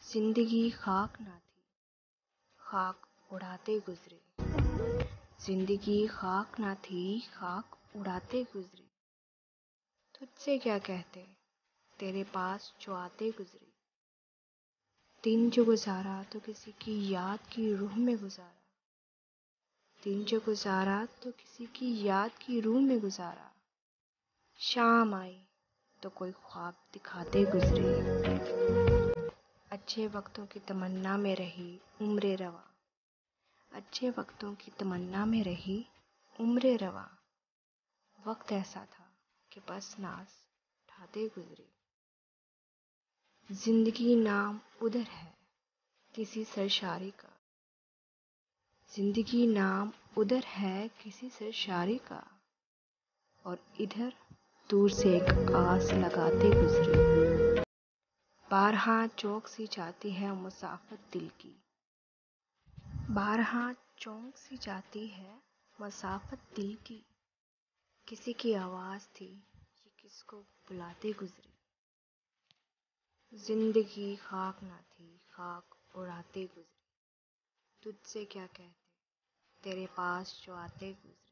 जिंदगी खाक ना थी, खाक उड़ाते गुजरे। जिंदगी खाक ना थी, खाक उड़ाते गुजरे। तुझसे क्या कहते, तेरे पास जो आते गुजरे। दिन जो गुजारा तो किसी की याद की रूह में गुजारा। दिन जो गुजारा तो किसी की याद की रूह में गुजारा। शाम आई तो कोई ख्वाब दिखाते गुजरे। अच्छे वक्तों की तमन्ना में रही उम्रे रवा। अच्छे वक्तों की तमन्ना में रही उम्रे रवा। वक्त ऐसा था कि बस नाज उठाते गुजरे। जिंदगी नाम उधर है किसी सरशारी का। जिंदगी नाम उधर है किसी सरशारी का। और इधर दूर से एक आस लगाते गुजरे। बारहा चौक सी जाती है मुसाफत दिल की। बारहा चौक सी जाती है मुसाफत दिल की। किसी की आवाज़ थी ये किसको बुलाते गुजरे। जिंदगी खाक ना थी, खाक उड़ाते गुजरे। तुझसे क्या कहते, तेरे पास जो आते गुजरे।